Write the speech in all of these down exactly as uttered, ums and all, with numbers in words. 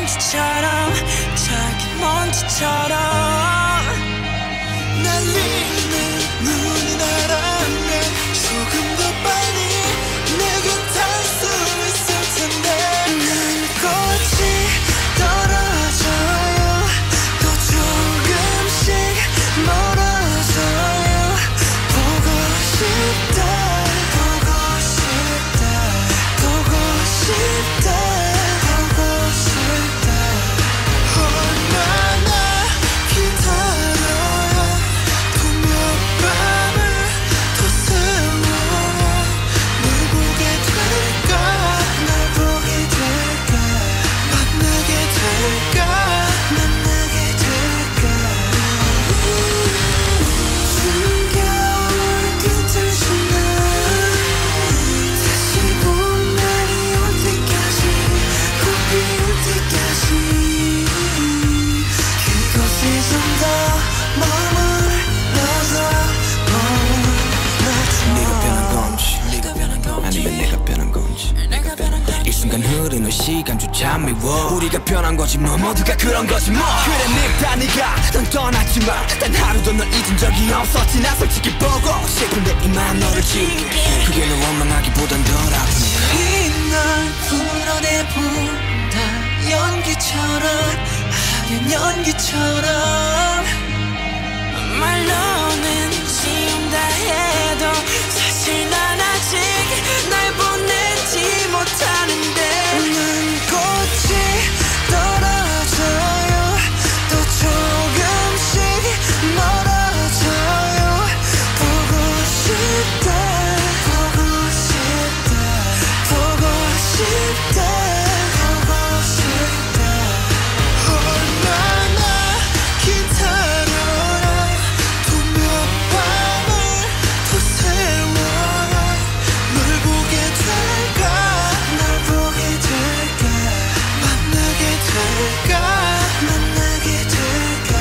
먼지처럼 작은 먼지처럼 날리는 눈이 나라면 조금 더 빨리 내 곁에 수 있을 텐데 난 꽃이 떨어져요 또 조금씩 멀어져요 보고 싶다 보고 싶다 보고 싶다 보고 싶다 얼마나 기다려야 분명 밤을 더 세워야 널 보게 될까 날 보게 될까 만나게 될까 만나게 될까 숨겨온 끝을 지나 다시 봄 날이 올 때까지 꼭 비올 때까지 그곳에 좀 더 머물러서 머물러서 네가 변한 건지 아니면 내가 변한 건지 이 순간 흐르는 시간조차 미워 우리가 변한 거지 뭐 모두가 그런 거지 뭐 그래 늙다 네가 넌 떠났지만 단 하루도 널 잊은 적이 없었지 나 솔직히 보고 싶은데 이만 너를 지울게 그게 널 원망하기보단 덜 아프네 널 풀어내본다 연기처럼 하얀 연기처럼 말로는 지운다 해도 사실 난 아직 날 보내지 못하는데 난 꽃이 떨어져요 또 조금씩 멀어져요 보고 싶다 보고 싶다 보고 싶다 보고 싶다 얼마나 기다려야 분명 밤을 더 세워야 널 보게 될까 널 보게 될까 만나게 될까 만나게 될까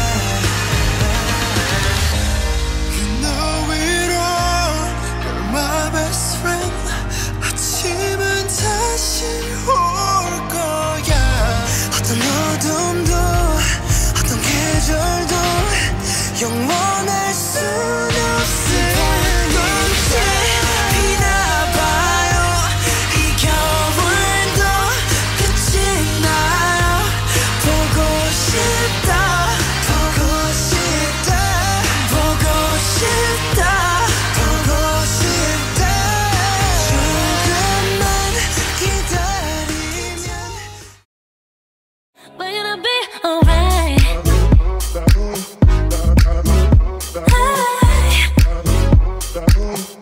너 위로 You're my best friend 아침은 다시 올 거야 어떤 어둠도 어떤 계절도 영원할 순 없을 건데 비나봐요 이 겨울도 끝이 나요 보고 싶다 보고 싶다 보고 싶다 보고 싶다 조금만 기다리면 We're gonna be alright. Hey.